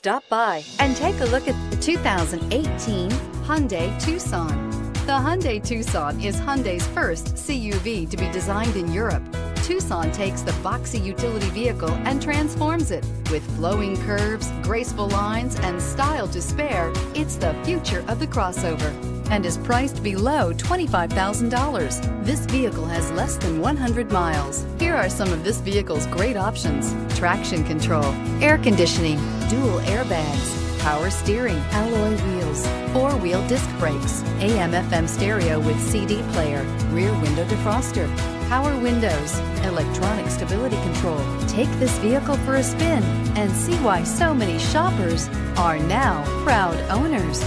Stop by and take a look at the 2018 Hyundai Tucson. The Hyundai Tucson is Hyundai's first CUV to be designed in Europe. Tucson takes the boxy utility vehicle and transforms it. With flowing curves, graceful lines, and style to spare, it's the future of the crossover and is priced below $25,000. This vehicle has less than 100 miles. Here are some of this vehicle's great options: traction control, air conditioning, dual airbags, power steering, alloy wheels, four-wheel disc brakes, AM/FM stereo with CD player, rear window defroster, power windows, electronic stability control. Take this vehicle for a spin and see why so many shoppers are now proud owners.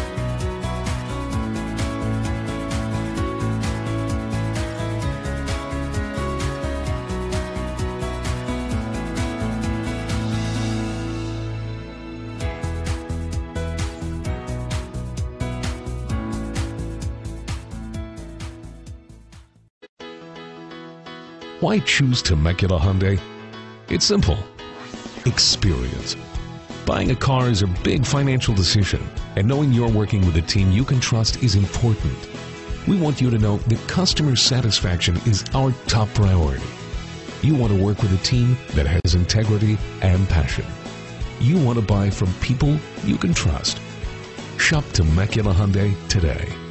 Why choose Temecula Hyundai? It's simple. Experience. Buying a car is a big financial decision, and knowing you're working with a team you can trust is important. We want you to know that customer satisfaction is our top priority. You want to work with a team that has integrity and passion. You want to buy from people you can trust. Shop Temecula Hyundai today.